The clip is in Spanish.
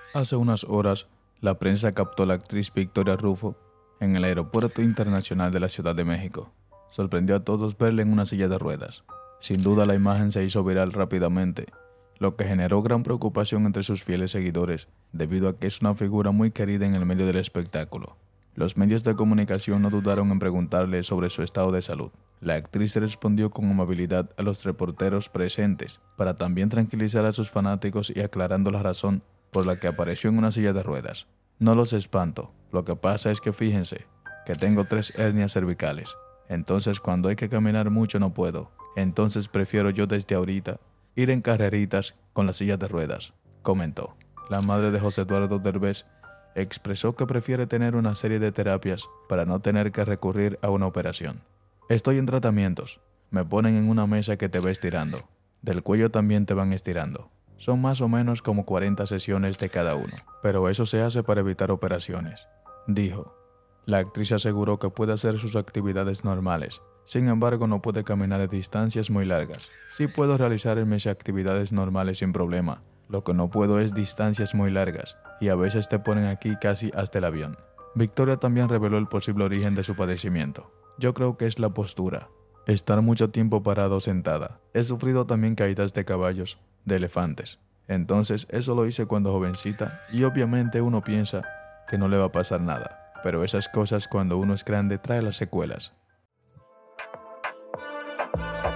Hace unas horas, la prensa captó a la actriz Victoria Rufo en el Aeropuerto Internacional de la Ciudad de México. Sorprendió a todos verla en una silla de ruedas. Sin duda la imagen se hizo viral rápidamente, lo que generó gran preocupación entre sus fieles seguidores, debido a que es una figura muy querida en el medio del espectáculo. Los medios de comunicación no dudaron en preguntarle sobre su estado de salud. La actriz respondió con amabilidad a los reporteros presentes, para también tranquilizar a sus fanáticos y aclarando la razón por la que apareció en una silla de ruedas. No los espanto, lo que pasa es que fíjense, que tengo 3 hernias cervicales, entonces cuando hay que caminar mucho no puedo, entonces prefiero yo desde ahorita ir en carreritas con la silla de ruedas, comentó. La madre de José Eduardo Derbez expresó que prefiere tener una serie de terapias para no tener que recurrir a una operación. Estoy en tratamientos, me ponen en una mesa que te va estirando, del cuello también te van estirando. Son más o menos como 40 sesiones de cada uno, pero eso se hace para evitar operaciones, dijo. La actriz aseguró que puede hacer sus actividades normales, sin embargo no puede caminar a distancias muy largas. Sí puedo realizar mis actividades normales sin problema, lo que no puedo es distancias muy largas, y a veces te ponen aquí casi hasta el avión. Victoria también reveló el posible origen de su padecimiento. Yo creo que es la postura, estar mucho tiempo parado o sentada. He sufrido también caídas de caballos, de elefantes. Entonces eso lo hice cuando jovencita y obviamente uno piensa que no le va a pasar nada. Pero esas cosas cuando uno es grande trae las secuelas.